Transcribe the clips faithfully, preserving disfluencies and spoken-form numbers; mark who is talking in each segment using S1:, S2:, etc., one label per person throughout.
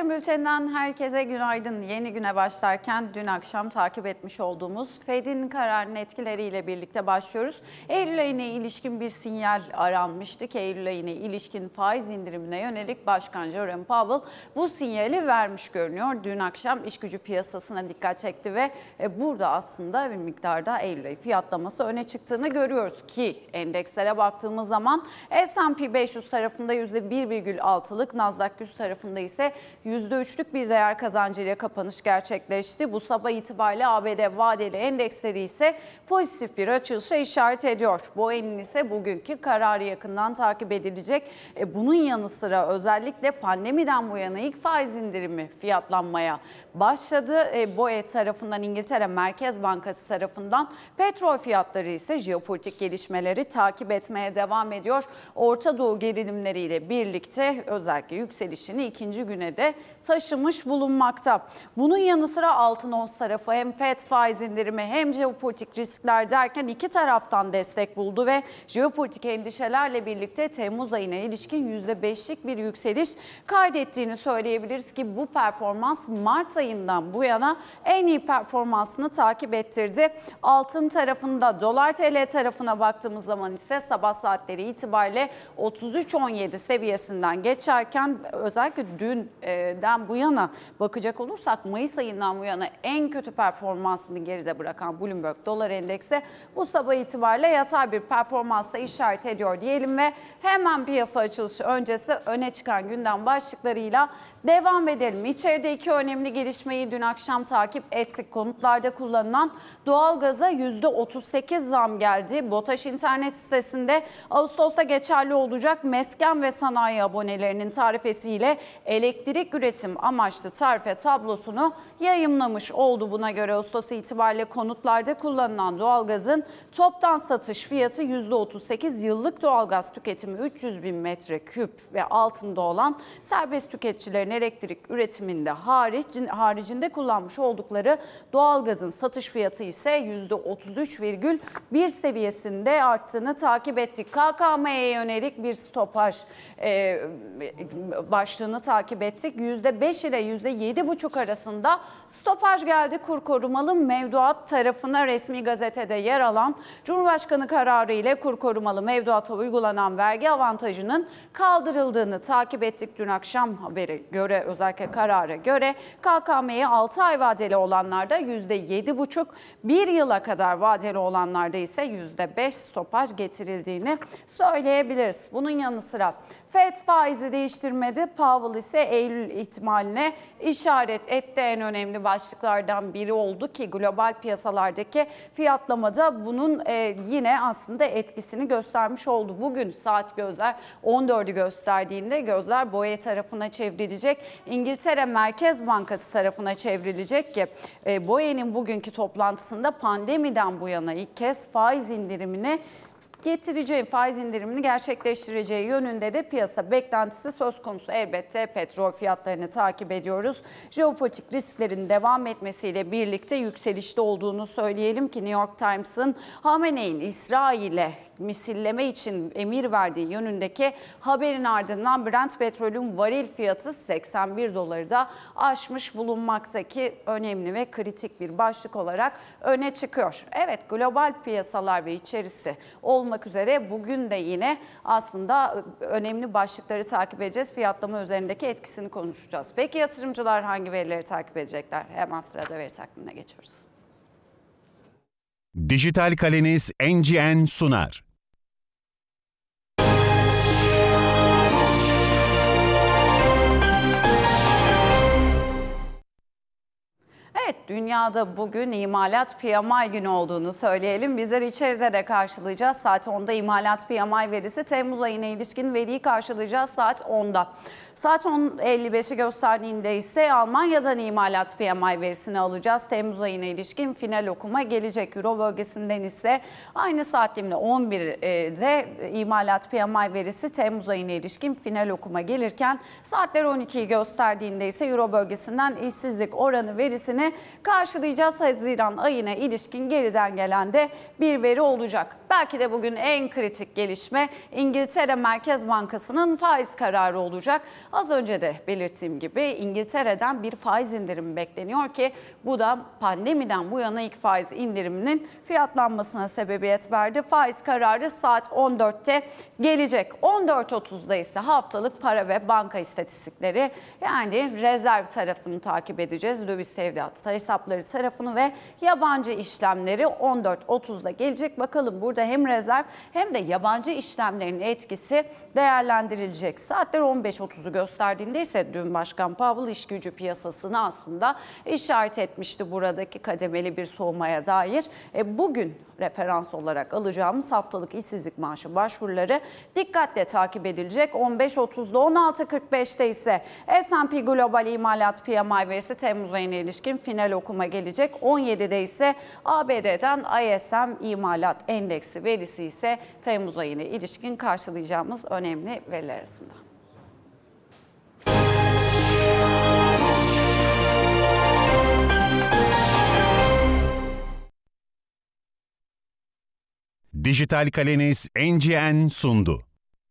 S1: Yatırım Bülteni'nden herkese günaydın. Yeni güne başlarken dün akşam takip etmiş olduğumuz Fed'in kararının etkileriyle birlikte başlıyoruz. Eylül ayına ilişkin bir sinyal aranmıştı ki Eylül ayına ilişkin faiz indirimine yönelik Başkan Jerome Powell bu sinyali vermiş görünüyor. Dün akşam işgücü piyasasına dikkat çekti ve burada aslında bir miktarda Eylül ayı fiyatlaması öne çıktığını görüyoruz ki endekslere baktığımız zaman S and P beş yüz tarafında yüzde bir virgül altılık, Nasdaq yüz tarafında ise yüzde üçlük bir değer kazancıyla kapanış gerçekleşti. Bu sabah itibariyle A B D vadeli endeksleri ise pozitif bir açılışa işaret ediyor. Boeing'in ise bugünkü kararı yakından takip edilecek. E bunun yanı sıra özellikle pandemiden bu yana ilk faiz indirimi fiyatlanmaya başladı. E, B O E tarafından, İngiltere Merkez Bankası tarafından petrol fiyatları ise jeopolitik gelişmeleri takip etmeye devam ediyor. Orta Doğu gerilimleriyle birlikte özellikle yükselişini ikinci güne de taşımış bulunmakta. Bunun yanı sıra altın ons tarafı hem Fed faiz indirimi hem jeopolitik riskler derken iki taraftan destek buldu ve jeopolitik endişelerle birlikte Temmuz ayına ilişkin yüzde beşlik bir yükseliş kaydettiğini söyleyebiliriz ki bu performans Mart ayından bu yana en iyi performansını takip ettirdi. Altın tarafında dolar T L tarafına baktığımız zaman ise sabah saatleri itibariyle otuz üç on yedi seviyesinden geçerken özellikle dünden bu yana bakacak olursak Mayıs ayından bu yana en kötü performansını geride bırakan Bloomberg Dolar Endeksi bu sabah itibariyle yatay bir performansla işaret ediyor diyelim ve hemen piyasa açılışı öncesi öne çıkan gündem başlıklarıyla devam edelim. İçeride iki önemli gelişmeyi dün akşam takip ettik. Konutlarda kullanılan doğalgaza yüzde otuz sekiz zam geldi. BOTAŞ internet sitesinde Ağustos'ta geçerli olacak mesken ve sanayi abonelerinin tarifesiyle elektrik üretim amaçlı tarife tablosunu yayımlamış oldu. Buna göre Ağustos itibariyle konutlarda kullanılan doğalgazın toptan satış fiyatı yüzde otuz sekiz, yıllık doğalgaz tüketimi üç yüz bin metreküp ve altında olan serbest tüketicilerin elektrik üretiminde hariç, haricinde kullanmış oldukları doğalgazın satış fiyatı ise yüzde otuz üç virgül bir seviyesinde arttığını takip ettik. K K M'ye yönelik bir stopaj e, başlığını takip ettik. yüzde beş ile yüzde yedi buçuk arasında stopaj geldi. Kur korumalı mevduat tarafına resmi gazetede yer alan Cumhurbaşkanı kararı ile kur korumalı mevduata uygulanan vergi avantajının kaldırıldığını takip ettik. Dün akşam haberi göre, özellikle karara göre K K M'ye altı ay vadeli olanlarda yüzde yedi buçuk, bir yıla kadar vadeli olanlarda ise yüzde beş stopaj getirildiğini söyleyebiliriz. Bunun yanı sıra Fed faizi değiştirmedi. Powell ise Eylül ihtimaline işaret etti. En önemli başlıklardan biri oldu ki global piyasalardaki fiyatlamada bunun e, yine aslında etkisini göstermiş oldu. Bugün saat gözler on dördü gösterdiğinde gözler B O E tarafına çevrilecek. İngiltere Merkez Bankası tarafına çevrilecek ki e, B O E'nin bugünkü toplantısında pandemiden bu yana ilk kez faiz indirimini getireceği, faiz indirimini gerçekleştireceği yönünde de piyasa beklentisi söz konusu. Elbette petrol fiyatlarını takip ediyoruz. Jeopolitik risklerin devam etmesiyle birlikte yükselişte olduğunu söyleyelim ki New York Times'ın Hamene'in İsrail'e misilleme için emir verdiği yönündeki haberin ardından Brent petrolün varil fiyatı seksen bir doları da aşmış bulunmaktaki önemli ve kritik bir başlık olarak öne çıkıyor. Evet, global piyasalar ve içerisi olmak üzere bugün de yine aslında önemli başlıkları takip edeceğiz. Fiyatlama üzerindeki etkisini konuşacağız. Peki yatırımcılar hangi verileri takip edecekler? Hemen sırada veri takvimine geçiyoruz.
S2: Dijital Kaleniz N G N sunar.
S1: Evet, dünyada bugün imalat P M I günü olduğunu söyleyelim. Bizler içeride de karşılayacağız. Saat onda imalat P M I verisi, Temmuz ayına ilişkin veriyi karşılayacağız saat onda. Saat on elli beşi gösterdiğinde ise Almanya'dan imalat P M I verisini alacağız. Temmuz ayına ilişkin final okuma gelecek. Euro bölgesinden ise aynı saat diliminde on birde imalat P M I verisi Temmuz ayına ilişkin final okuma gelirken saatler on ikiyi gösterdiğinde ise Euro bölgesinden işsizlik oranı verisini karşılayacağız. Haziran ayına ilişkin geriden gelen de bir veri olacak. Belki de bugün en kritik gelişme İngiltere Merkez Bankası'nın faiz kararı olacak. Az önce de belirttiğim gibi İngiltere'den bir faiz indirimi bekleniyor ki bu da pandemiden bu yana ilk faiz indiriminin fiyatlanmasına sebebiyet verdi. Faiz kararı saat on dörtte gelecek. on dört otuzda ise haftalık para ve banka istatistikleri, yani rezerv tarafını takip edeceğiz. Döviz tevdiatı hesapları tarafını ve yabancı işlemleri on dört otuzda gelecek. Bakalım burada hem rezerv hem de yabancı işlemlerin etkisi değerlendirilecek. Saatler on beş otuzu gösterdiğinde ise dün Başkan Powell iş gücü piyasasını aslında işaret etmişti buradaki kademeli bir soğumaya dair. E, bugün referans olarak alacağımız haftalık işsizlik maaşı başvuruları dikkatle takip edilecek. on beş otuzda on altı kırk beşte ise S and P Global İmalat P M I verisi Temmuz ayına ilişkin final okuma gelecek. on yedide ise A B D'den I S M İmalat Endeksi verisi ise Temmuz ayına ilişkin karşılayacağımız önemli veriler arasında.
S2: Dijital Kaleniz N G N sundu.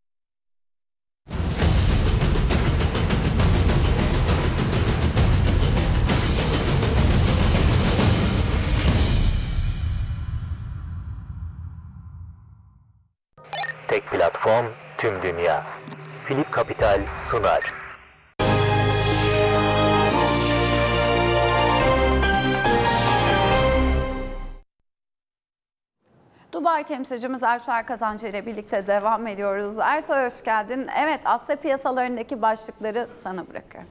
S3: Tek platform, tüm dünya. Philip Capital sunar.
S1: Dubai temsilcimiz Ersoy Kazancı ile birlikte devam ediyoruz. Ersoy hoş geldin. Evet, Asya piyasalarındaki başlıkları sana bırakıyorum.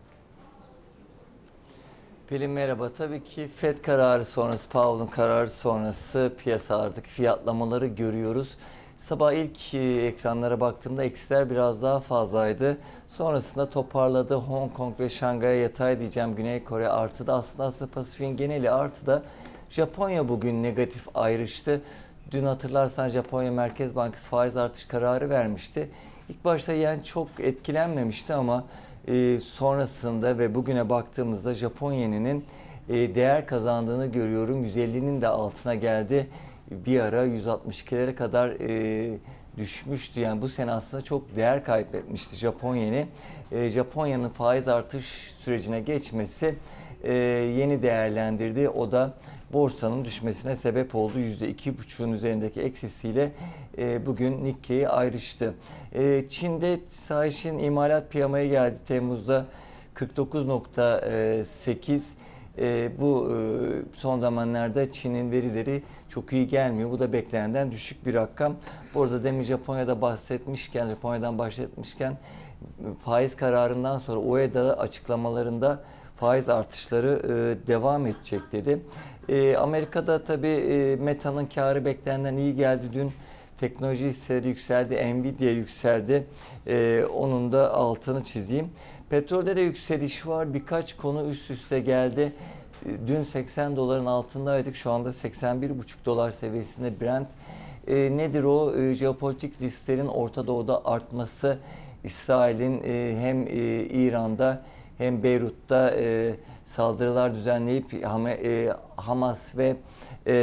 S4: Pelin merhaba. Tabii ki Fed kararı sonrası, Powell'ın kararı sonrası piyasalardaki fiyatlamaları görüyoruz. Sabah ilk ekranlara baktığımda eksiler biraz daha fazlaydı. Sonrasında toparladı. Hong Kong ve Şangay'a yatay diyeceğim. Güney Kore artıda. Aslında Asya Pasifik'in geneli artıda. Japonya bugün negatif ayrıştı. Dün hatırlarsan Japonya Merkez Bankası faiz artış kararı vermişti. İlk başta yen çok etkilenmemişti ama e, sonrasında ve bugüne baktığımızda Japon yeninin e, değer kazandığını görüyorum. yüz ellinin de altına geldi. Bir ara yüz altmış ikilere kadar e, düşmüştü. Yani bu sene aslında çok değer kaybetmişti Japon yeni. E, Japonya'nın faiz artış sürecine geçmesi e, yeni değerlendirdi. O da borsanın düşmesine sebep oldu. yüzde iki buçuğun üzerindeki eksisiyle e, bugün Nikkei ayrıştı. E, Çin'de Caixin imalat piyamayı geldi. Temmuz'da kırk dokuz nokta sekiz. E, bu e, son zamanlarda Çin'in verileri çok iyi gelmiyor. Bu da beklenenden düşük bir rakam. Burada demin Japonya'da bahsetmişken, Japonya'dan bahsetmişken faiz kararından sonra O E D A açıklamalarında faiz artışları e, devam edecek dedi. E, Amerika'da tabii e, Meta'nın karı beklenenden iyi geldi. Dün teknoloji hisseleri yükseldi, Nvidia yükseldi. E, onun da altını çizeyim. Petrolde de yükseliş var. Birkaç konu üst üste geldi. Dün seksen doların altındaydık. Şu anda seksen bir buçuk dolar seviyesinde Brent. E, nedir o? E, jeopolitik risklerin Orta Doğu'da artması. İsrail'in e, hem e, İran'da hem Beyrut'ta e, saldırılar düzenleyip e, Hamas ve e,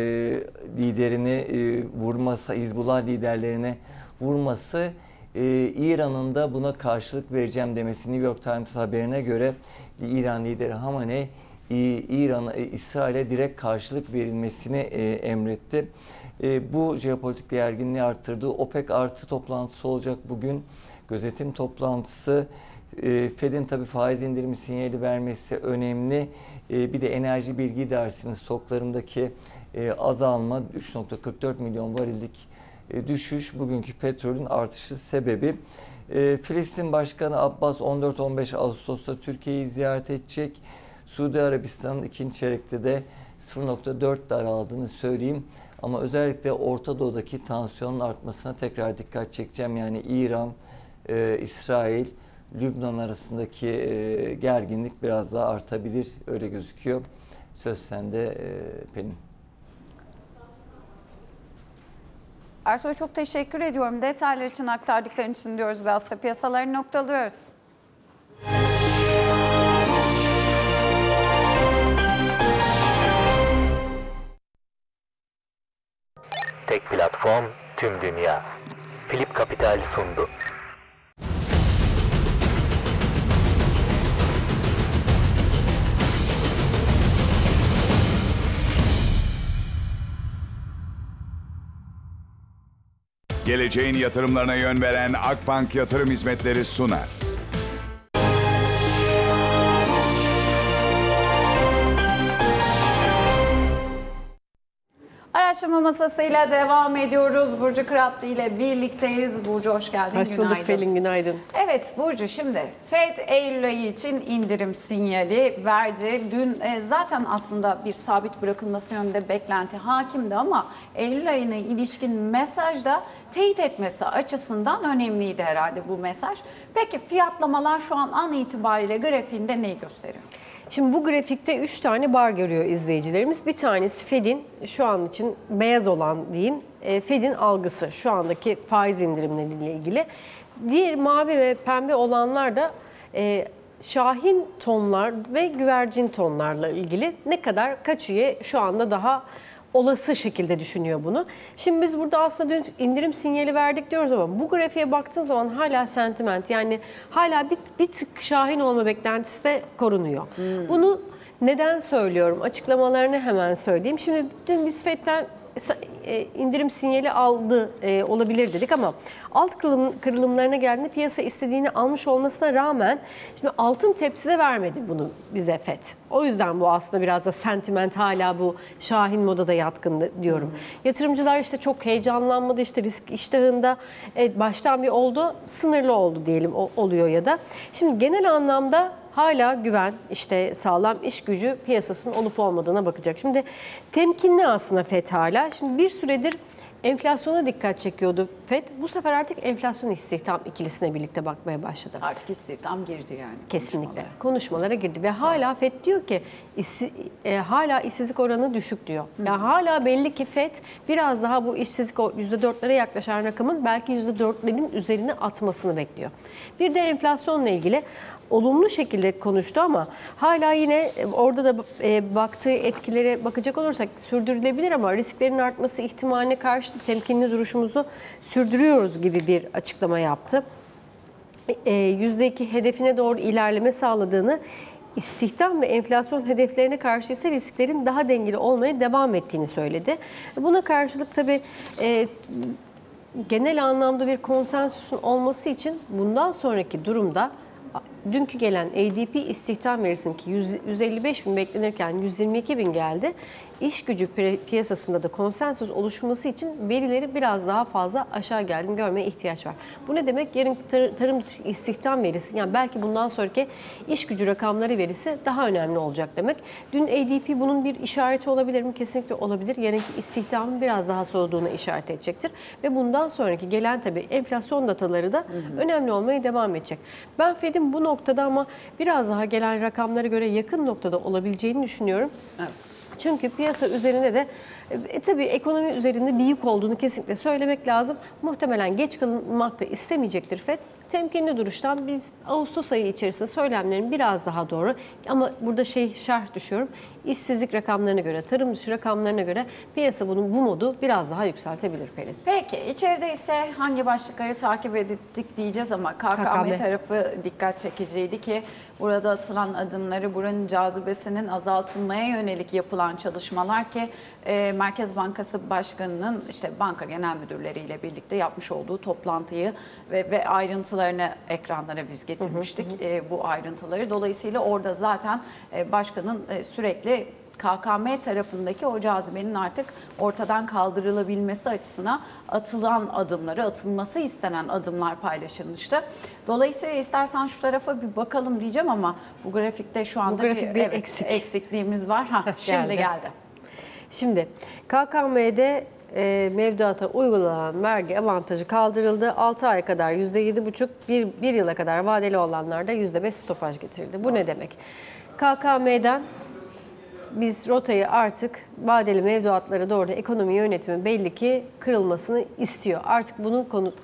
S4: liderini e, vurması, Hizbullah liderlerine vurması, e, İran'ın da buna karşılık vereceğim demesi. New York Times haberine göre İran lideri Hamaney İran'a, İsrail'e direkt karşılık verilmesini e, emretti. E, bu jeopolitik gerginliği arttırdı. OPEC artı toplantısı olacak bugün. Gözetim toplantısı. E, Fed'in tabii faiz indirimi sinyali vermesi önemli. E, bir de enerji bilgi dersinin stoklarındaki e, azalma, üç nokta kırk dört milyon varillik e, düşüş bugünkü petrolün artışı sebebi. E, Filistin Başkanı Abbas on dört on beş Ağustos'ta Türkiye'yi ziyaret edecek. Suudi Arabistan'ın ikinci çeyrekte de sıfır nokta dört daraldığını söyleyeyim. Ama özellikle Orta Doğu'daki tansiyonun artmasına tekrar dikkat çekeceğim. Yani İran, e, İsrail, Lübnan arasındaki e, gerginlik biraz daha artabilir. Öyle gözüküyor. Söz sende e, Pelin.
S1: Ersoy çok teşekkür ediyorum. Detaylar için aktardıkların için diyoruz ve Asya piyasalarını noktalıyoruz.
S3: Tek platform, tüm dünya. Philip Capital sundu.
S5: Geleceğin yatırımlarına yön veren Akbank Yatırım Hizmetleri sunar.
S1: Araştırma masasıyla devam ediyoruz. Burcu Kıratlı ile birlikteyiz. Burcu hoş geldin.
S6: Hoş bulduk Pelin, günaydın.
S1: Evet Burcu, şimdi Fed Eylül ayı için indirim sinyali verdi. Dün e, zaten aslında bir sabit bırakılması yönünde beklenti hakimdi ama Eylül ayına ilişkin mesajda teyit etmesi açısından önemliydi herhalde bu mesaj. Peki fiyatlamalar şu an an itibariyle grafiğinde neyi gösteriyor?
S6: Şimdi bu grafikte üç tane bar görüyor izleyicilerimiz. Bir tanesi Fed'in şu an için beyaz olan diyeyim, Fed'in algısı şu andaki faiz indirimleriyle ilgili. Diğer mavi ve pembe olanlar da e, şahin tonlar ve güvercin tonlarla ilgili ne kadar kaç üye şu anda daha olası şekilde düşünüyor bunu. Şimdi biz burada aslında dün indirim sinyali verdik diyoruz ama bu grafiğe baktığın zaman hala sentiment, yani hala bir, bir tık şahin olma beklentisi de korunuyor. Hmm. Bunu neden söylüyorum? Açıklamalarını hemen söyleyeyim. Şimdi dün biz Fed'den indirim sinyali aldı e, olabilir dedik ama alt kırılım, kırılımlarına geldiğinde piyasa istediğini almış olmasına rağmen şimdi altın tepside vermedi bunu bize Fed. O yüzden bu aslında biraz da sentiment hala bu şahin modada yatkın diyorum. Hmm. Yatırımcılar işte çok heyecanlanmadı, işte risk iştahında evet, baştan bir oldu, sınırlı oldu diyelim oluyor ya da. Şimdi genel anlamda hala güven, işte sağlam iş gücü piyasasının olup olmadığına bakacak. Şimdi temkinli aslında Fed hala. Şimdi bir süredir enflasyona dikkat çekiyordu Fed. Bu sefer artık enflasyon istihdam ikilisine birlikte bakmaya başladı.
S1: Artık istihdam girdi yani.
S6: Kesinlikle.
S1: Konuşmalara,
S6: konuşmalara girdi ve hala Fed diyor ki işsiz, e, hala işsizlik oranı düşük diyor. Hmm. Yani hala belli ki Fed biraz daha bu işsizlik yüzde dörtlere yaklaşan rakamın belki yüzde dörtlerin üzerine atmasını bekliyor. Bir de enflasyonla ilgili olumlu şekilde konuştu ama hala yine orada da e, baktığı etkilere bakacak olursak sürdürülebilir ama risklerin artması ihtimaline karşı temkinli duruşumuzu sürdürüyoruz gibi bir açıklama yaptı. E, yüzde iki hedefine doğru ilerleme sağladığını, istihdam ve enflasyon hedeflerine karşı ise risklerin daha dengeli olmaya devam ettiğini söyledi. Buna karşılık tabii e, genel anlamda bir konsensüsün olması için bundan sonraki durumda dünkü gelen A D P istihdam verisinin ki yüz elli beş bin beklenirken yüz yirmi iki bin geldi. İş gücü piyasasında da konsensus oluşması için verileri biraz daha fazla aşağı geldiğini görmeye ihtiyaç var. Bu ne demek? Yarın tar tarım istihdam verisi, yani belki bundan sonraki iş gücü rakamları verisi daha önemli olacak demek. Dün A D P bunun bir işareti olabilir mi? Kesinlikle olabilir. Yarınki istihdamın biraz daha soğuduğuna işaret edecektir. Ve bundan sonraki gelen tabii enflasyon dataları da hı hı. önemli olmaya devam edecek. Ben Fed'in bu noktada ama biraz daha gelen rakamlara göre yakın noktada olabileceğini düşünüyorum. Evet. Çünkü piyasa üzerinde de e, tabii ekonomi üzerinde bir yük olduğunu kesinlikle söylemek lazım. Muhtemelen geç kalınmak da istemeyecektir Fed. Temkinli duruştan biz Ağustos ayı içerisinde söylemlerin biraz daha doğru ama burada şey şerh düşüyorum. İşsizlik rakamlarına göre, tarım dışı rakamlarına göre piyasa bunun bu modu biraz daha yükseltebilir Pelin.
S1: Peki içeride ise hangi başlıkları takip ettik diyeceğiz ama K K M tarafı dikkat çekiciydi ki burada atılan adımları, buranın cazibesinin azaltılmaya yönelik yapılan çalışmalar ki e, Merkez Bankası Başkanı'nın işte banka genel müdürleriyle birlikte yapmış olduğu toplantıyı ve, ve ayrıntılarını ekranlara biz getirmiştik. Hı hı hı. E, bu ayrıntıları. Dolayısıyla orada zaten e, başkanın e, sürekli K K M tarafındaki o cazibenin artık ortadan kaldırılabilmesi açısına atılan adımları, atılması istenen adımlar paylaşılmıştı. Dolayısıyla istersen şu tarafa bir bakalım diyeceğim ama bu grafikte şu anda
S6: bir, bir
S1: evet,
S6: eksik.
S1: eksikliğimiz var. Ha, şimdi geldi. geldi.
S6: Şimdi K K M'de e, mevduata uygulanan vergi avantajı kaldırıldı. altı ay kadar yüzde yedi buçuk, bir, bir yıla kadar vadeli olanlarda yüzde beş stopaj getirildi. Bu Doğru. ne demek? K K M'den biz rotayı artık vadeli mevduatlara doğru ekonomi yönetimi belli ki kırılmasını istiyor. Artık bunun konu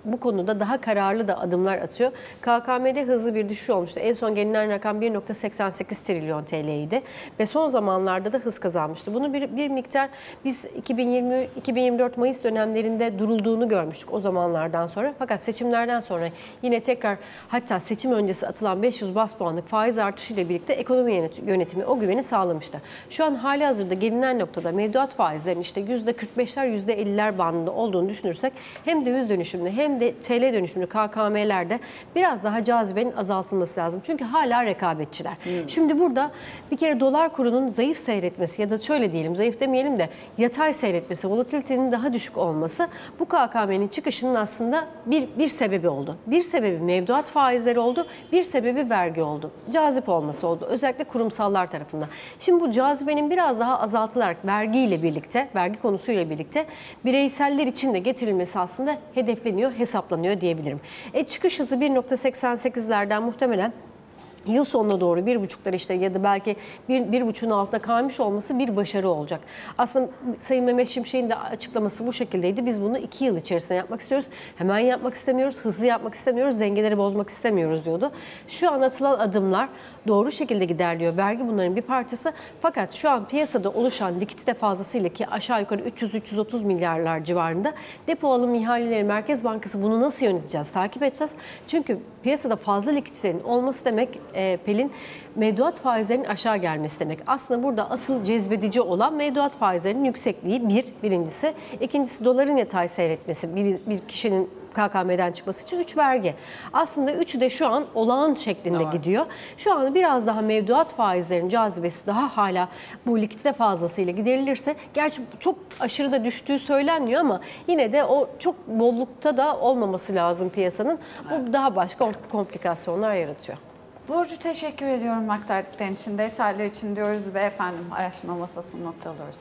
S6: bu konuda daha kararlı da adımlar atıyor. K K M'de hızlı bir düşüş olmuştu. En son gelinen rakam bir nokta seksen sekiz trilyon T L'ydi ve son zamanlarda da hız kazanmıştı. Bunu bir, bir miktar biz iki bin yirmi iki bin yirmi dört Mayıs dönemlerinde durulduğunu görmüştük o zamanlardan sonra. Fakat seçimlerden sonra yine tekrar, hatta seçim öncesi atılan beş yüz bas puanlık faiz artışıyla birlikte ekonomi yönetimi o güveni sağlamıştı. Şu an hali hazırda gelinen noktada mevduat faizlerinin işte yüzde kırk beşler yüzde elliler bandında olduğunu düşünürsek hem döviz dönüşümünde hem de T L dönüşümünde K K M'lerde biraz daha cazibenin azaltılması lazım. Çünkü hala rekabetçiler. Hmm. Şimdi burada bir kere dolar kurunun zayıf seyretmesi ya da şöyle diyelim, zayıf demeyelim de yatay seyretmesi, volatilitenin daha düşük olması bu K K M'nin çıkışının aslında bir, bir sebebi oldu. Bir sebebi mevduat faizleri oldu, bir sebebi vergi oldu. Cazip olması oldu. Özellikle kurumsallar tarafından. Şimdi bu cazibenin biraz daha azaltılarak vergiyle birlikte, vergi konusuyla birlikte bireyseller için de getirilmesi aslında hedefleniyor, hesaplanıyor diyebilirim. E, çıkış hızı bir nokta seksen sekizlerden muhtemelen yıl sonuna doğru bir buçuklar işte ya da belki bir, bir buçuğun altında kalmış olması bir başarı olacak. Aslında Sayın Mehmet Şimşek'in de açıklaması bu şekildeydi. Biz bunu iki yıl içerisinde yapmak istiyoruz. Hemen yapmak istemiyoruz, hızlı yapmak istemiyoruz, dengeleri bozmak istemiyoruz diyordu. Şu an atılan adımlar doğru şekilde giderliyor. Vergi bunların bir parçası. Fakat şu an piyasada oluşan likidite fazlasıyla ki aşağı yukarı üç yüz üç yüz otuz milyarlar civarında depo alım ihaleleri Merkez Bankası bunu nasıl yöneteceğiz, takip edeceğiz. Çünkü piyasada fazla likiditenin olması demek E, Pelin, mevduat faizlerinin aşağı gelmesi demek. Aslında burada asıl cezbedici olan mevduat faizlerinin yüksekliği bir, birincisi. İkincisi doların yatay seyretmesi, bir, bir kişinin K K M'den çıkması için üç vergi. Aslında üçü de şu an olağan şeklinde evet. gidiyor. Şu an biraz daha mevduat faizlerinin cazibesi daha hala bu likidite fazlasıyla giderilirse, gerçi çok aşırı da düştüğü söylenmiyor ama yine de o çok bollukta da olmaması lazım piyasanın. Bu daha başka komplikasyonlar yaratıyor.
S1: Burcu, teşekkür ediyorum aktardıkların için, detaylar için diyoruz ve efendim araştırma masasını noktalıyoruz.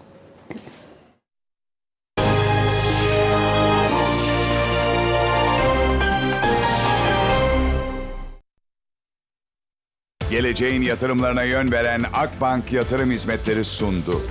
S5: Geleceğin yatırımlarına yön veren Akbank Yatırım Hizmetleri sundu.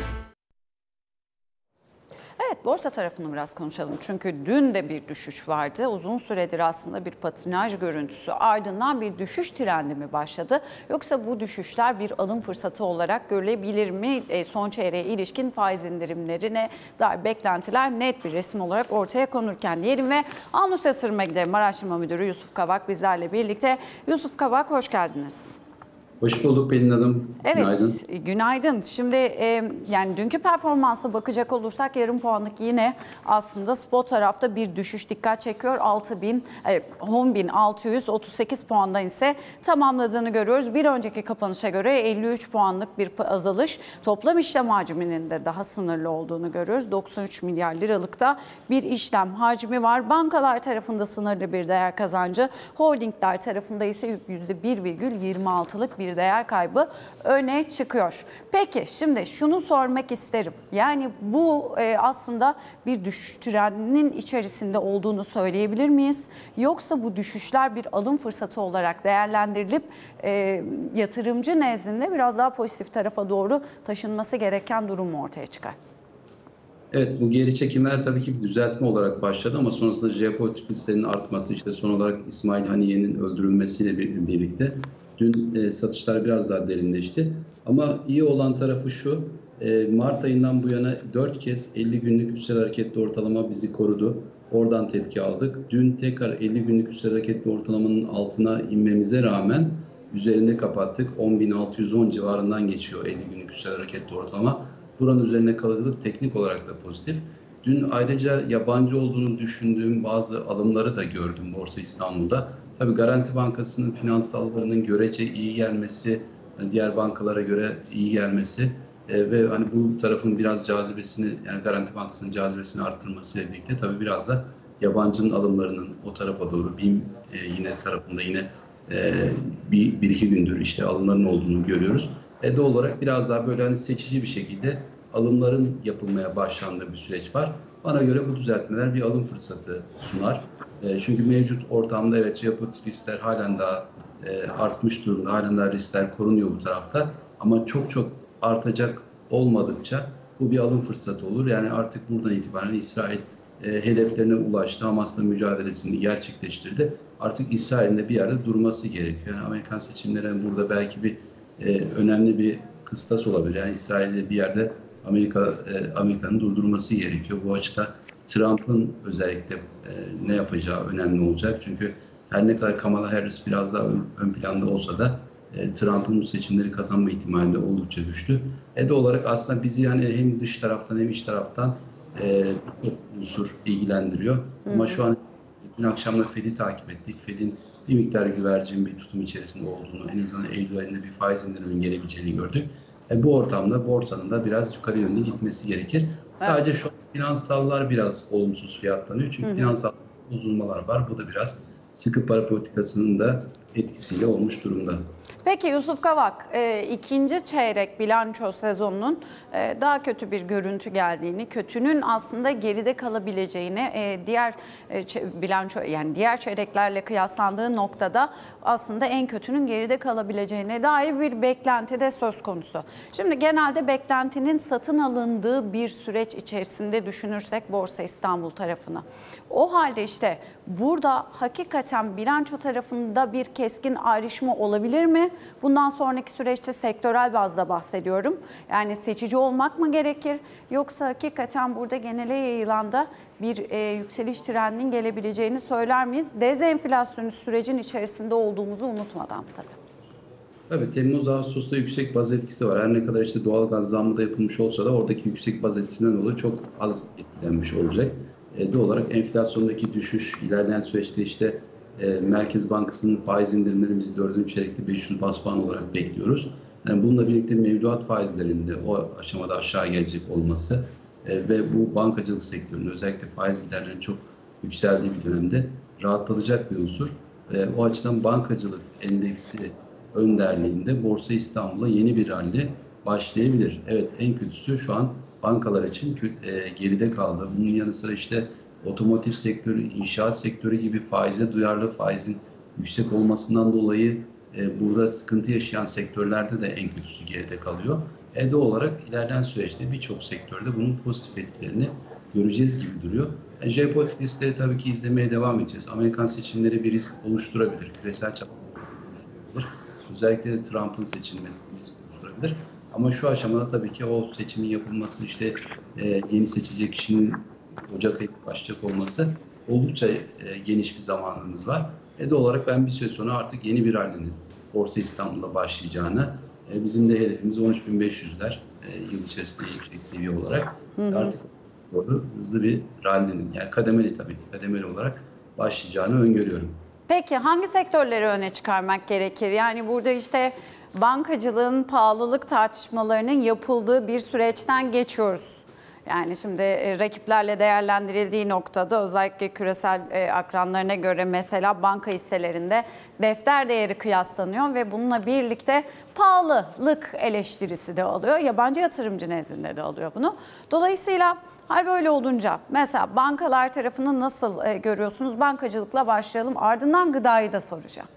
S1: Evet, borsa tarafını biraz konuşalım. Çünkü dün de bir düşüş vardı. Uzun süredir aslında bir patinaj görüntüsü, ardından bir düşüş trendi mi başladı? Yoksa bu düşüşler bir alım fırsatı olarak görülebilir mi? E, son çeyreğe ilişkin faiz indirimlerine dair beklentiler net bir resim olarak ortaya konurken diyelim ve Alnus Yatırım'a gidelim. Araştırma Müdürü Yusuf Kavak bizlerle birlikte. Yusuf Kavak, hoş geldiniz.
S7: Hoş bulduk Pelin Hanım.
S1: Evet,
S7: günaydın.
S1: günaydın. Şimdi e, yani dünkü performansına bakacak olursak yarım puanlık yine aslında spot tarafta bir düşüş dikkat çekiyor. altı bin, on bin altı yüz otuz sekiz puandan ise tamamladığını görüyoruz. Bir önceki kapanışa göre elli üç puanlık bir azalış. Toplam işlem hacminin de daha sınırlı olduğunu görüyoruz. doksan üç milyar liralıkta bir işlem hacmi var. Bankalar tarafında sınırlı bir değer kazancı, holdingler tarafında ise yüzde bir virgül yirmi altılık bir bir değer kaybı öne çıkıyor. Peki şimdi şunu sormak isterim. Yani bu e, aslında bir düşüş trendinin içerisinde olduğunu söyleyebilir miyiz? Yoksa bu düşüşler bir alım fırsatı olarak değerlendirilip e, yatırımcı nezdinde biraz daha pozitif tarafa doğru taşınması gereken durum mu ortaya çıkar?
S7: Evet, bu geri çekimler tabii ki bir düzeltme olarak başladı ama sonrasında jeopolitik risklerin artması, işte son olarak İsmail Haniye'nin öldürülmesiyle birlikte dün e, satışlar biraz daha derinleşti. Ama iyi olan tarafı şu, e, Mart ayından bu yana dört kez elli günlük üstel hareketli ortalama bizi korudu. Oradan tepki aldık. Dün tekrar elli günlük üstel hareketli ortalamanın altına inmemize rağmen üzerinde kapattık. on bin altı yüz on civarından geçiyor elli günlük üstel hareketli ortalama. Buranın üzerinde kalıcılık teknik olarak da pozitif. Dün ayrıca yabancı olduğunu düşündüğüm bazı alımları da gördüm Borsa İstanbul'da. Tabii Garanti Bankası'nın finansallarının görece iyi gelmesi, diğer bankalara göre iyi gelmesi e, ve hani bu tarafın biraz cazibesini, yani Garanti Bankası'nın cazibesini arttırmasıyla birlikte tabii biraz da yabancının alımlarının o tarafa doğru, BİM e, yine tarafında yine e, bir, bir iki gündür işte alımların olduğunu görüyoruz. E, doğal olarak biraz daha böyle hani seçici bir şekilde alımların yapılmaya başlandığı bir süreç var. Bana göre bu düzeltmeler bir alım fırsatı sunar. E, çünkü mevcut ortamda evet jeopolitik riskler halen daha e, artmış durumda. Halen daha riskler korunuyor bu tarafta. Ama çok çok artacak olmadıkça bu bir alım fırsatı olur. Yani artık buradan itibaren İsrail e, hedeflerine ulaştı. Hamas'la mücadelesini gerçekleştirdi. Artık İsrail'in de bir yerde durması gerekiyor. Yani Amerikan seçimleri burada belki bir e, önemli bir kıstas olabilir. Yani İsrail'de bir yerde Amerika e, Amerika'nın durdurması gerekiyor. Bu açıda Trump'ın özellikle e, ne yapacağı önemli olacak. Çünkü her ne kadar Kamala Harris biraz daha ön, ön planda olsa da e, Trump'ın bu seçimleri kazanma ihtimali de oldukça güçlü. E de olarak aslında bizi yani hem dış taraftan hem iç taraftan e, çok unsur ilgilendiriyor. Hı hı. Ama şu an dün akşam da Fed'i takip ettik. Fed'in bir miktar güvercin bir tutum içerisinde olduğunu, en azından Eylül ayında bir faiz indiriminin gelebileceğini gördük. E, bu ortamda borsanın da biraz yukarı yönde gitmesi gerekir. Evet. Sadece şu an finansallar biraz olumsuz fiyatlanıyor. Çünkü hı hı. finansal bozulmalar var. Bu da biraz sıkı para politikasının da etkisiyle olmuş durumda.
S1: Peki Yusuf Kavak, e, ikinci çeyrek bilanço sezonunun e, daha kötü bir görüntü geldiğini, kötünün aslında geride kalabileceğini, e, diğer e, bilanço yani diğer çeyreklerle kıyaslandığı noktada aslında en kötünün geride kalabileceğine dair bir beklenti de söz konusu. Şimdi genelde beklentinin satın alındığı bir süreç içerisinde düşünürsek Borsa İstanbul tarafını. O halde işte burada hakikaten bilanço tarafında bir keskin ayrışma olabilir mi? Bundan sonraki süreçte sektörel bazda bahsediyorum. Yani seçici olmak mı gerekir? Yoksa hakikaten burada genele yayılan da bir e, yükseliş trendinin gelebileceğini söyler miyiz? Dezenflasyonist sürecin içerisinde olduğumuzu unutmadan tabii.
S7: Tabii Temmuz Ağustos'ta yüksek baz etkisi var. Her ne kadar işte doğal gaz zammı da yapılmış olsa da oradaki yüksek baz etkisinden dolayı çok az etkilenmiş olacak. E, doğal olarak enflasyondaki düşüş ilerleyen süreçte işte e, Merkez Bankası'nın faiz indirimleri bizi dördüncü çeyrekte beş yüz bas puan olarak bekliyoruz. Yani bununla birlikte mevduat faizlerinde o aşamada aşağı gelecek olması e, ve bu bankacılık sektörünün özellikle faiz giderlerinin çok yükseldiği bir dönemde rahatlatacak bir unsur. E, o açıdan bankacılık endeksi önderliğinde Borsa İstanbul'a yeni bir rally başlayabilir. Evet, en kötüsü şu an bankalar için e, geride kaldı. Bunun yanı sıra işte otomotiv sektörü, inşaat sektörü gibi faize duyarlı, faizin yüksek olmasından dolayı e, burada sıkıntı yaşayan sektörlerde de en kötüsü geride kalıyor. E doğal olarak ilerleyen süreçte birçok sektörde bunun pozitif etkilerini göreceğiz gibi duruyor. E, jeopolitik riskleri tabii ki izlemeye devam edeceğiz. Amerikan seçimleri bir risk oluşturabilir, küresel çapta risk oluşturabilir. Özellikle de Trump'ın seçilmesi risk oluşturabilir. Ama şu aşamada tabii ki o seçimin yapılması, işte e, yeni seçilecek kişinin Ocak ayı başlayacak olması oldukça e, geniş bir zamanımız var. E doğal olarak ben bir süre sonra artık yeni bir rallinin Borsa İstanbul'da başlayacağını, e, bizim de hedefimiz on üç bin beş yüzler e, yıl içerisinde yüksek seviye olarak hı hı. artık doğru hızlı bir rallinin, yani kademeli tabii ki kademeli olarak başlayacağını öngörüyorum.
S1: Peki hangi sektörleri öne çıkarmak gerekir? Yani burada işte bankacılığın pahalılık tartışmalarının yapıldığı bir süreçten geçiyoruz. Yani şimdi e, rakiplerle değerlendirildiği noktada özellikle küresel e, akranlarına göre mesela banka hisselerinde defter değeri kıyaslanıyor ve bununla birlikte pahalılık eleştirisi de alıyor. Yabancı yatırımcı nezdinde de alıyor bunu. Dolayısıyla hal böyle olunca mesela bankalar tarafını nasıl e, görüyorsunuz? Bankacılıkla başlayalım, ardından gıdayı da soracağım.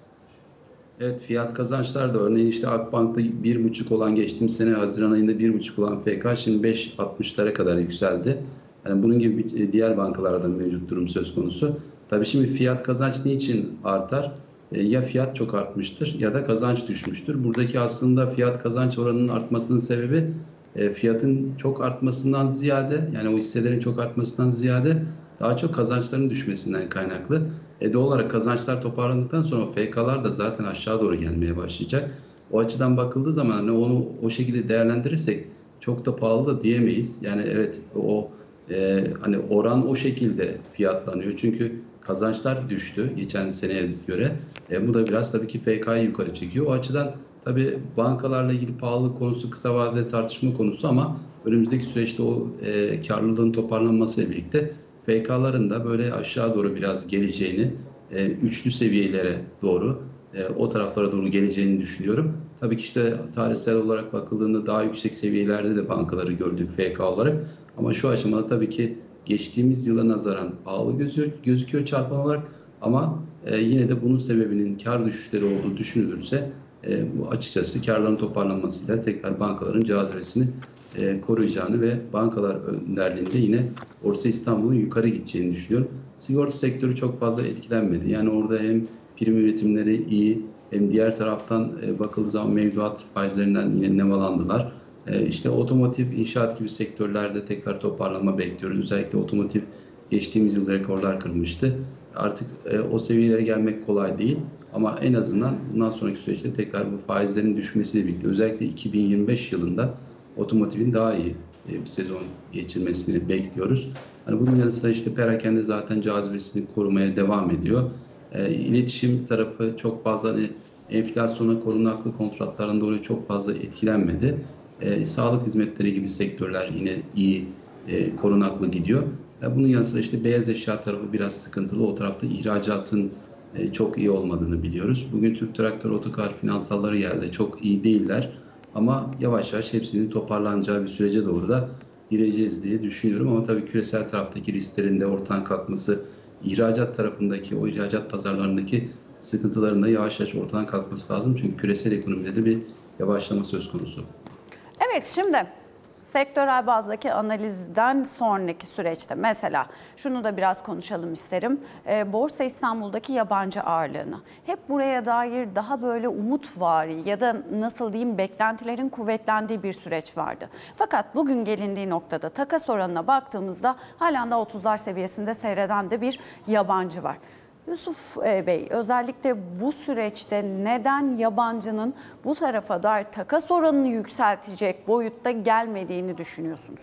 S7: Evet, fiyat kazançlar da örneğin işte Akbank'ta bir buçuk olan geçtiğimiz sene Haziran ayında bir buçuk olan F K şimdi beş altmışlara kadar yükseldi. Yani bunun gibi diğer bankalarda mevcut durum söz konusu. Tabii şimdi fiyat kazanç niçin artar? E, ya fiyat çok artmıştır ya da kazanç düşmüştür. Buradaki aslında fiyat kazanç oranının artmasının sebebi e, fiyatın çok artmasından ziyade, yani o hisselerin çok artmasından ziyade daha çok kazançların düşmesinden kaynaklı. E doğal olarak kazançlar toparlandıktan sonra F K'lar da zaten aşağı doğru gelmeye başlayacak. O açıdan bakıldığı zaman hani onu o şekilde değerlendirirsek çok da pahalı da diyemeyiz. Yani evet, o e, hani oran o şekilde fiyatlanıyor. Çünkü kazançlar düştü geçen seneye göre. E, bu da biraz tabii ki F K'yı yukarı çekiyor. O açıdan tabii bankalarla ilgili pahalılık konusu kısa vadede tartışma konusu ama önümüzdeki süreçte o e, karlılığın toparlanmasıyla birlikte F K'ların da böyle aşağı doğru biraz geleceğini, e, üçlü seviyelere doğru, e, o taraflara doğru geleceğini düşünüyorum. Tabii ki işte tarihsel olarak bakıldığında daha yüksek seviyelerde de bankaları gördük F K olarak. Ama şu aşamada tabii ki geçtiğimiz yıla nazaran pahalı gözüküyor, gözüküyor çarpan olarak. Ama e, yine de bunun sebebinin kar düşüşleri olduğu düşünülürse e, bu açıkçası karların toparlanmasıyla tekrar bankaların cazibesini e, koruyacağını ve bankalar önderliğinde yine Borsa İstanbul'un yukarı gideceğini düşünüyorum. Sigorta sektörü çok fazla etkilenmedi. Yani orada hem prim üretimleri iyi hem diğer taraftan e, bakıldığı zaman mevduat faizlerinden yine nemalandılar. E, işte otomotiv, inşaat gibi sektörlerde tekrar toparlanma bekliyoruz. Özellikle otomotiv geçtiğimiz yıl rekorlar kırmıştı. Artık e, o seviyelere gelmek kolay değil. Ama en azından bundan sonraki süreçte tekrar bu faizlerin düşmesiyle birlikte özellikle iki bin yirmi beş yılında otomotivin daha iyi bir sezon geçirmesini bekliyoruz. Hani bunun yanı sıra işte perakende zaten cazibesini korumaya devam ediyor. E, iletişim tarafı çok fazla hani enflasyona korunaklı kontratlardan dolayı çok fazla etkilenmedi. E, sağlık hizmetleri gibi sektörler yine iyi e, korunaklı gidiyor. E, bunun yanı sıra işte beyaz eşya tarafı biraz sıkıntılı. O tarafta ihracatın e, çok iyi olmadığını biliyoruz. Bugün Türk Traktör, Otokar finansalları yerde çok iyi değiller. Ama yavaş yavaş hepsinin toparlanacağı bir sürece doğru da gireceğiz diye düşünüyorum. Ama tabii küresel taraftaki risklerin de ortadan kalkması, ihracat tarafındaki, o ihracat pazarlarındaki sıkıntıların da yavaş yavaş ortadan kalkması lazım. Çünkü küresel ekonomide de bir yavaşlama söz konusu.
S1: Evet, şimdi sektörel bazdaki analizden sonraki süreçte mesela şunu da biraz konuşalım isterim. E, Borsa İstanbul'daki yabancı ağırlığını. Hep buraya dair daha böyle umutvari ya da nasıl diyeyim beklentilerin kuvvetlendiği bir süreç vardı. Fakat bugün gelindiği noktada takas oranına baktığımızda halen de otuzlar seviyesinde seyreden de bir yabancı var. Yusuf Bey, özellikle bu süreçte neden yabancının bu tarafa dair takas oranını yükseltecek boyutta gelmediğini düşünüyorsunuz?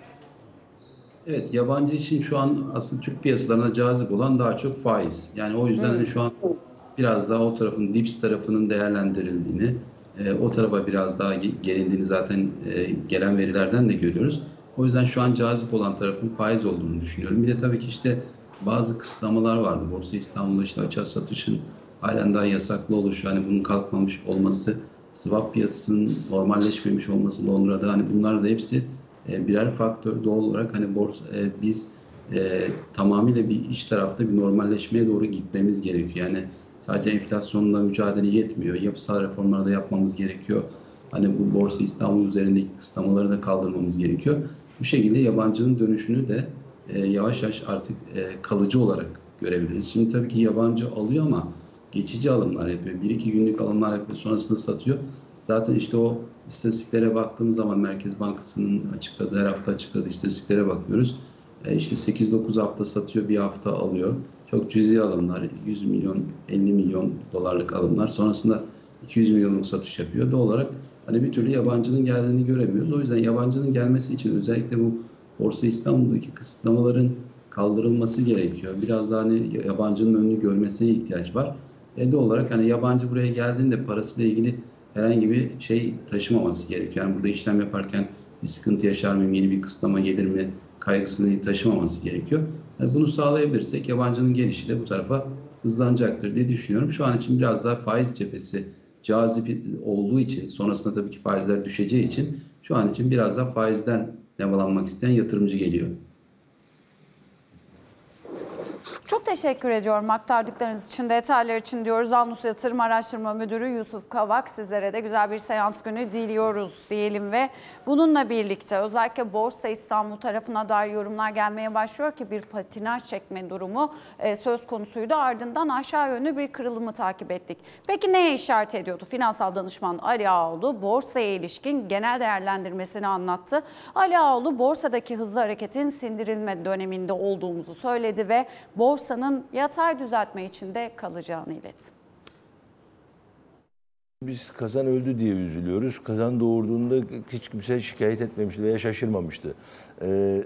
S7: Evet, yabancı için şu an aslında Türk piyasalarına cazip olan daha çok faiz. Yani o yüzden hmm. şu an biraz daha o tarafın, dips tarafının değerlendirildiğini, e, o tarafa biraz daha gelindiğini zaten e, gelen verilerden de görüyoruz. O yüzden şu an cazip olan tarafın faiz olduğunu düşünüyorum. Bir de tabii ki işte bazı kısıtlamalar vardı. Borsa İstanbul'da işte açığa satışın halen daha yasaklı oluşu, hani bunun kalkmamış olması, swap piyasasının normalleşmemiş olması Londra'da, hani bunlar da hepsi birer faktör. Doğal olarak hani borsa, biz e, tamamıyla bir iç tarafta bir normalleşmeye doğru gitmemiz gerekiyor. Yani sadece enflasyonla mücadele yetmiyor. Yapısal reformları da yapmamız gerekiyor. Hani bu Borsa İstanbul üzerindeki kısıtlamaları da kaldırmamız gerekiyor. Bu şekilde yabancının dönüşünü de e, yavaş yavaş artık e, kalıcı olarak görebiliriz. Şimdi tabii ki yabancı alıyor ama geçici alımlar yapıyor. Bir iki günlük alımlar yapıyor, sonrasında satıyor. Zaten işte o istatistiklere baktığımız zaman Merkez Bankası'nın açıkladığı, her hafta açıkladığı istatistiklere bakıyoruz. E işte sekiz dokuz hafta satıyor, bir hafta alıyor. Çok cüzi alımlar, yüz milyon, elli milyon dolarlık alımlar. Sonrasında iki yüz milyonluk satış yapıyor. Doğal olarak hani bir türlü yabancının geldiğini göremiyoruz. O yüzden yabancının gelmesi için özellikle bu Borsa İstanbul'daki kısıtlamaların kaldırılması gerekiyor. Biraz daha hani yabancının önünü görmesine ihtiyaç var. E doğal olarak hani yabancı buraya geldiğinde parasıyla ilgili herhangi bir şey taşımaması gerekiyor. Yani burada işlem yaparken bir sıkıntı yaşar mıyım, yeni bir kısıtlama gelir mi kaygısını taşımaması gerekiyor. Yani bunu sağlayabilirsek yabancının gelişi de bu tarafa hızlanacaktır diye düşünüyorum. Şu an için biraz daha faiz cephesi cazip olduğu için, sonrasında tabii ki faizler düşeceği için şu an için biraz daha faizden nemalanmak isteyen yatırımcı geliyor.
S1: Çok teşekkür ediyorum aktardıklarınız için, detaylar için diyoruz. Alnus Yatırım Araştırma Müdürü Yusuf Kavak, sizlere de güzel bir seans günü diliyoruz diyelim ve bununla birlikte özellikle Borsa İstanbul tarafına dair yorumlar gelmeye başlıyor ki bir patinaj çekme durumu söz konusuydu. Ardından aşağı yönlü bir kırılımı takip ettik. Peki neye işaret ediyordu? Finansal danışman Ali Ağoğlu borsaya ilişkin genel değerlendirmesini anlattı. Ali Ağoğlu borsadaki hızlı hareketin sindirilme döneminde olduğumuzu söyledi ve borsa borsanın yatay düzeltme içinde kalacağını iletti.
S8: Biz kazan öldü diye üzülüyoruz. Kazan doğurduğunda hiç kimse şikayet etmemişti veya şaşırmamıştı. Ee,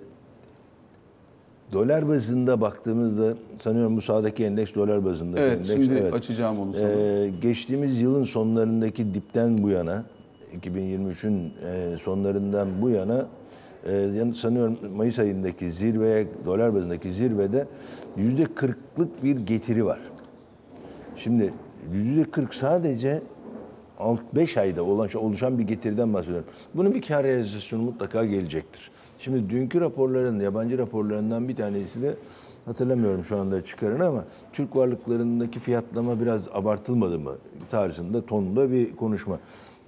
S8: dolar bazında baktığımızda sanıyorum bu sağdaki endeks dolar bazındaki
S9: evet,
S8: endeks.
S9: Şimdi
S8: evet,
S9: açacağım onu sana.
S8: Ee, geçtiğimiz yılın sonlarındaki dipten bu yana, iki bin yirmi üçün sonlarından bu yana Ee, sanıyorum Mayıs ayındaki zirveye, dolar bazındaki zirvede yüzde kırklık bir getiri var. Şimdi yüzde kırk sadece beş ayda oluşan bir getiriden bahsediyorum. Bunun bir kar realizasyonu mutlaka gelecektir. Şimdi dünkü raporların, yabancı raporlarından bir tanesi de hatırlamıyorum şu anda çıkarın ama Türk varlıklarındaki fiyatlama biraz abartılmadı mı tarzında tonunda bir konuşma.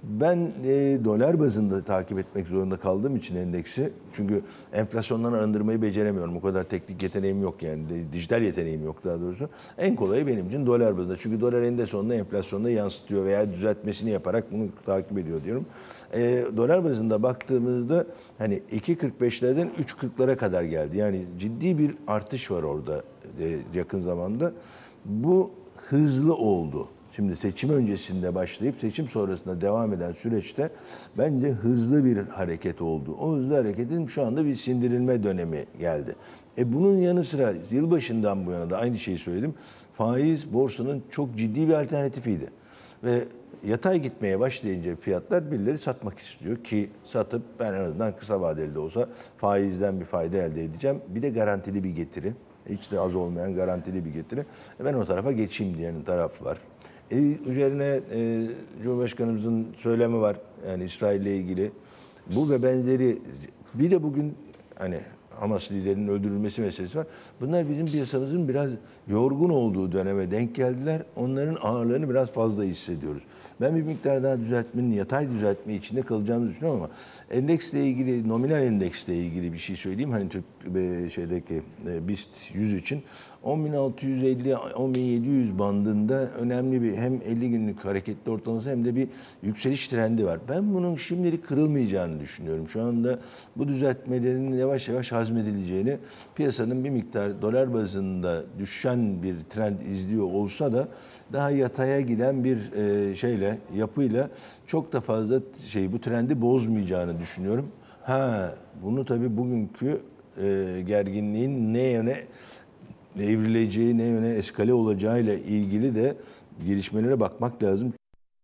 S8: Ben e, dolar bazında takip etmek zorunda kaldığım için endeksi. Çünkü enflasyondan arındırmayı beceremiyorum. O kadar teknik yeteneğim yok yani. De, dijital yeteneğim yok daha doğrusu. En kolayı benim için dolar bazında. Çünkü dolar eninde sonunda enflasyonda yansıtıyor veya düzeltmesini yaparak bunu takip ediyor diyorum. E, dolar bazında baktığımızda hani iki kırk beşlerden üç kırklara kadar geldi. Yani ciddi bir artış var orada e, yakın zamanda. Bu hızlı oldu. Şimdi seçim öncesinde başlayıp seçim sonrasında devam eden süreçte bence hızlı bir hareket oldu. O hızlı hareketin şu anda bir sindirilme dönemi geldi. E bunun yanı sıra yılbaşından bu yana da aynı şeyi söyledim. Faiz borsanın çok ciddi bir alternatifiydi. Ve yatay gitmeye başlayınca fiyatlar birileri satmak istiyor ki satıp ben en azından kısa vadeli de olsa faizden bir fayda elde edeceğim. Bir de garantili bir getiri. Hiç de az olmayan garantili bir getiri. Ben o tarafa geçeyim diyen taraf var. E, üzerine e, Cumhurbaşkanımızın söylemi var yani İsrail'le ilgili. Bu ve benzeri bir de bugün hani Hamas liderinin öldürülmesi meselesi var. Bunlar bizim piyasamızın biraz yorgun olduğu döneme denk geldiler. Onların ağırlığını biraz fazla hissediyoruz. Ben bir miktar daha düzeltmenin, yatay düzeltme içinde kalacağımızı düşünüyorum ama endeksle ilgili, nominal endeksle ilgili bir şey söyleyeyim. Hani Türk şeydeki BIST yüz için on bin altı yüz elli on bin yedi yüz bandında önemli bir hem elli günlük hareketli ortalaması hem de bir yükseliş trendi var. Ben bunun şimdilik kırılmayacağını düşünüyorum. Şu anda bu düzeltmelerin yavaş yavaş hazmedileceğini, piyasanın bir miktar dolar bazında düşen bir trend izliyor olsa da daha yataya giden bir şeyle, yapıyla çok da fazla şey bu trendi bozmayacağını düşünüyorum. Ha, bunu tabii bugünkü gerginliğin ne yöne evrileceği, ne yöne eskale olacağıyla ilgili de gelişmelere bakmak lazım.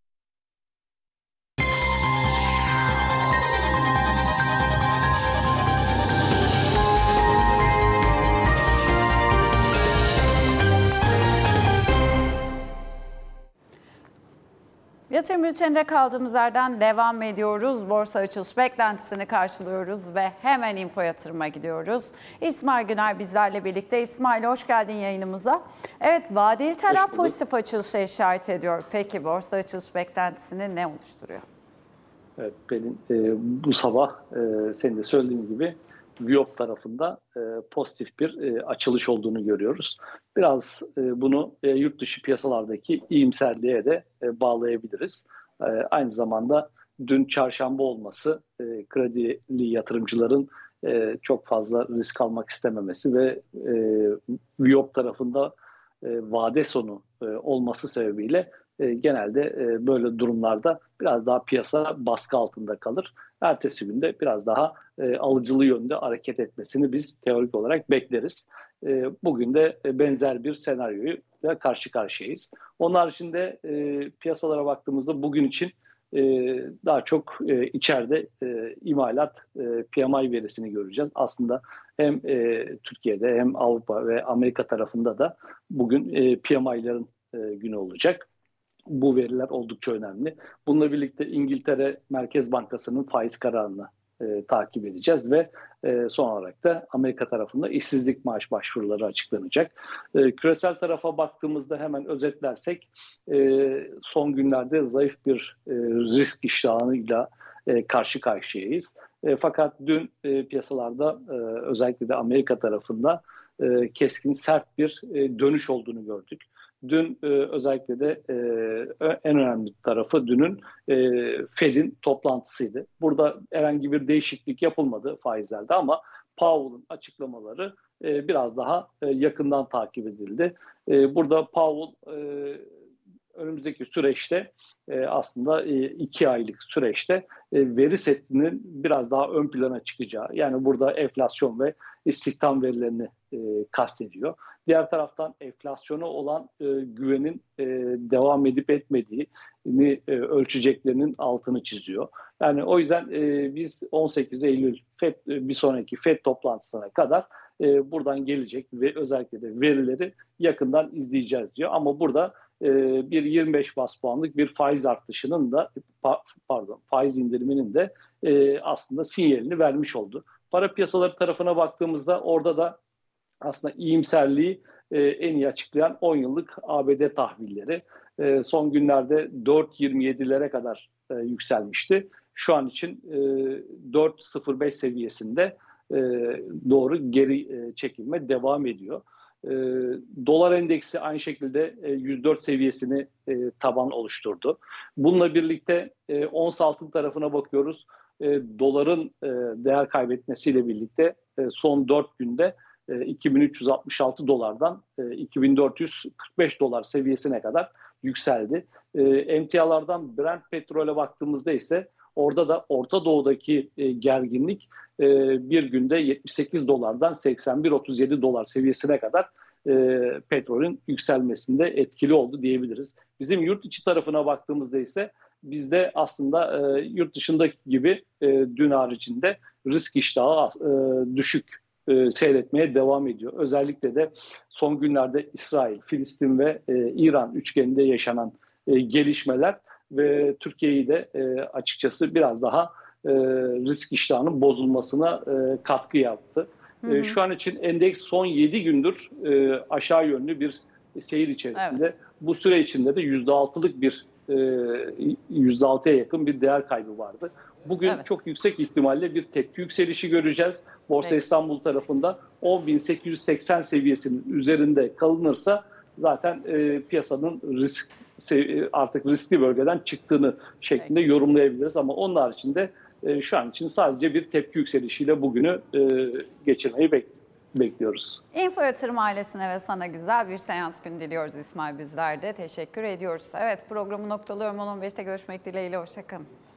S1: Yatırım bülteninde kaldığımız yerden devam ediyoruz. Borsa açılış beklentisini karşılıyoruz ve hemen info yatırıma gidiyoruz. İsmail Güner bizlerle birlikte. İsmail hoş geldin yayınımıza. Evet, vadeli taraf pozitif açılışa işaret ediyor. Peki borsa açılış beklentisini ne oluşturuyor?
S9: Evet, benim e, bu sabah e, senin de söylediğin gibi Viyop tarafında e, pozitif bir e, açılış olduğunu görüyoruz. Biraz e, bunu e, yurt dışı piyasalardaki iyimserliğe de e, bağlayabiliriz. E, aynı zamanda dün çarşamba olması e, kredili yatırımcıların e, çok fazla risk almak istememesi ve e, Viyop tarafında e, vade sonu e, olması sebebiyle e, genelde e, böyle durumlarda biraz daha piyasa baskı altında kalır. Ertesi günde biraz daha e, alıcılı yönde hareket etmesini biz teorik olarak bekleriz. E, bugün de benzer bir senaryoyu da karşı karşıyayız. Onun haricinde e, piyasalara baktığımızda bugün için e, daha çok e, içeride e, imalat e, P M I verisini göreceğiz. Aslında hem e, Türkiye'de hem Avrupa ve Amerika tarafında da bugün e, P M I'ların e, günü olacak. Bu veriler oldukça önemli. Bununla birlikte İngiltere Merkez Bankası'nın faiz kararını e, takip edeceğiz ve e, son olarak da Amerika tarafında işsizlik maaş başvuruları açıklanacak. E, küresel tarafa baktığımızda hemen özetlersek e, son günlerde zayıf bir e, risk iştahıyla e, karşı karşıyayız. E, fakat dün e, piyasalarda e, özellikle de Amerika tarafında e, keskin sert bir e, dönüş olduğunu gördük. Dün e, özellikle de e, en önemli tarafı dünün e, Fed'in toplantısıydı. Burada herhangi bir değişiklik yapılmadı faizlerde ama Powell'ın açıklamaları e, biraz daha e, yakından takip edildi. E, burada Powell e, önümüzdeki süreçte e, aslında e, iki aylık süreçte e, veri setinin biraz daha ön plana çıkacağı, yani burada enflasyon ve istihdam verilerini e, kastediyor. Diğer taraftan enflasyona olan e, güvenin e, devam edip etmediğini e, ölçeceklerinin altını çiziyor. Yani o yüzden e, biz on sekiz Eylül Fed, bir sonraki Fed toplantısına kadar e, buradan gelecek ve özellikle de verileri yakından izleyeceğiz diyor. Ama burada e, bir yirmi beş bas puanlık bir faiz artışının da pardon faiz indiriminin de e, aslında sinyalini vermiş oldu. Para piyasaları tarafına baktığımızda orada da aslında iyimserliği e, en iyi açıklayan on yıllık A B D tahvilleri e, son günlerde dört virgül yirmi yedilere kadar e, yükselmişti. Şu an için e, dört nokta sıfır beş seviyesinde e, doğru geri e, çekilme devam ediyor. E, dolar endeksi aynı şekilde e, yüz dört seviyesini e, taban oluşturdu. Bununla birlikte e, ons altın tarafına bakıyoruz. E, doların e, değer kaybetmesiyle birlikte e, son dört günde e, iki bin üç yüz altmış altı dolardan e, iki bin dört yüz kırk beş dolar seviyesine kadar yükseldi. E, emtialardan Brent petrole baktığımızda ise orada da Orta Doğu'daki e, gerginlik e, bir günde yetmiş sekiz dolardan seksen bir otuz yedi dolar seviyesine kadar e, petrolün yükselmesinde etkili oldu diyebiliriz. Bizim yurt içi tarafına baktığımızda ise bizde aslında e, yurt dışındaki gibi e, dün haricinde risk iştahı e, düşük e, seyretmeye devam ediyor. Özellikle de son günlerde İsrail, Filistin ve e, İran üçgeninde yaşanan e, gelişmeler ve Türkiye'yi de e, açıkçası biraz daha e, risk iştahının bozulmasına e, katkı yaptı. Hı hı. E, şu an için endeks son yedi gündür e, aşağı yönlü bir seyir içerisinde. Evet. Bu süre içinde de yüzde altılık bir yüzde altıya yakın bir değer kaybı vardı. Bugün evet. çok yüksek ihtimalle bir tepki yükselişi göreceğiz. Borsa evet. İstanbul tarafında on bin sekiz yüz seksen seviyesinin üzerinde kalınırsa zaten e, piyasanın risk artık riskli bölgeden çıktığını şeklinde evet. yorumlayabiliriz. Ama onun haricinde e, şu an için sadece bir tepki yükselişiyle bugünü e, geçirmeyi bekliyoruz. bekliyoruz.
S1: Info Yatırım ailesine ve sana güzel bir seans günü diliyoruz İsmail, bizler de teşekkür ediyoruz. Evet, programı noktalıyorum. on on beşte görüşmek dileğiyle, hoşça kalın.